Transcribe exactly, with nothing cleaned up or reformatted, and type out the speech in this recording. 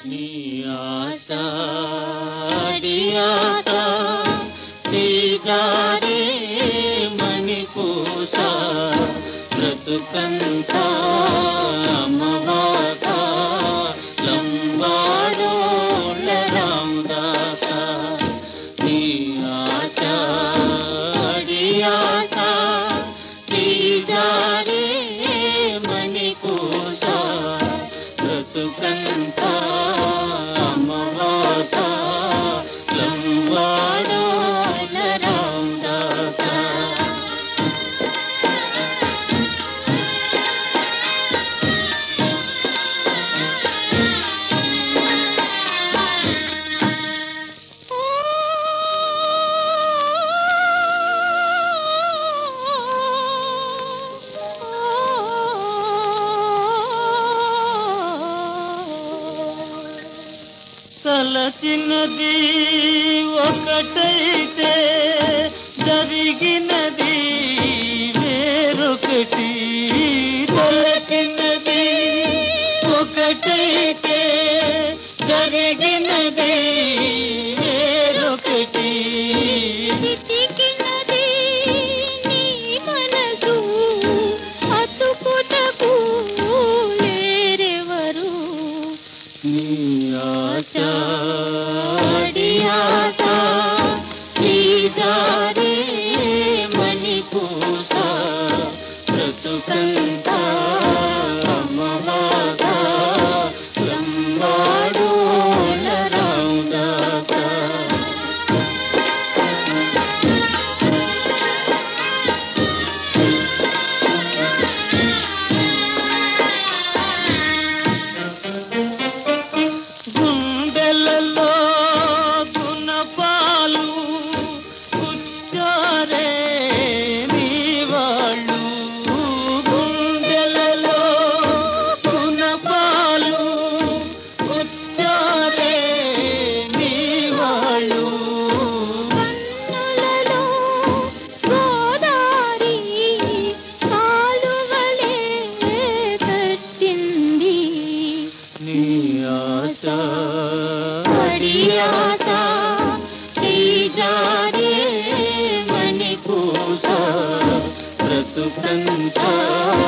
నీ ఆశ అడియాస తీజారే మణిపూస బ్రతుకంతా అమ్మవాస లంబాడోళ్ళ రామదాస నీ ఆశ అడియాస తీజారే మణిపూస బ్రతుకంతా అమ్మవాస లంబాడోళ్ళ రామదాస తలచినది ఒకటైతే జరిగినది వేరొకటి తలచినది ఒకటైతే జరిగినది వేరొకటి చితికినది నీ మనసు అతుకుటకు లేరెవరు నీ ఆశ అడియాస తీజారే మణిపూస బ్రతుకంతా అమ్మవాస లంబాడోళ్ళ రామదాస గుండెలలో గుణపాలు పుచ్చారే నీ వాళ్ళు గుండెలలో గుణపాలు పుచ్చారే నీ వాళ్ళు కన్నులలో గోదారి కాలువలే కట్టింది నీ ఆశ అడియాస తీజారే మణిపూస బ్రతుకంతా